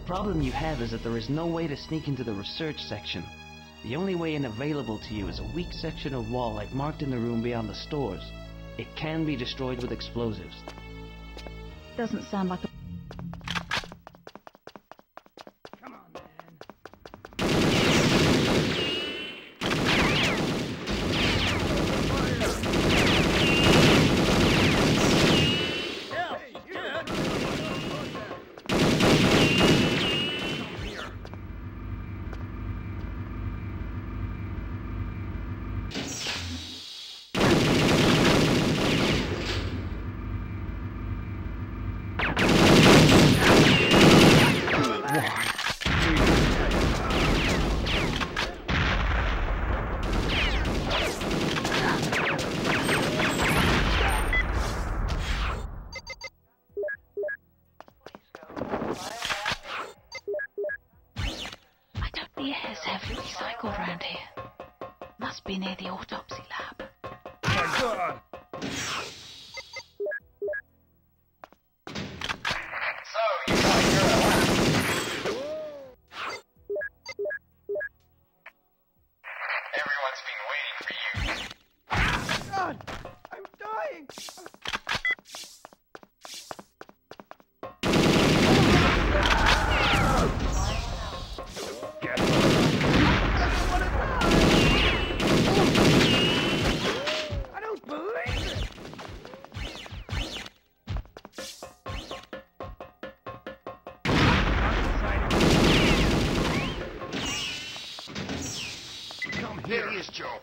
problem you have is that there is no way to sneak into the research section. The only way in available to you is a weak section of wall I've marked in the room beyond the stores. It can be destroyed with explosives. Doesn't sound like a... Come on, man. The air's heavily recycled around here. Must be near the autopsy lab. My God! So, you got your alarm. Everyone's been waiting for you. God! I'm dying! I don't believe it! Come here. There he is, Joe.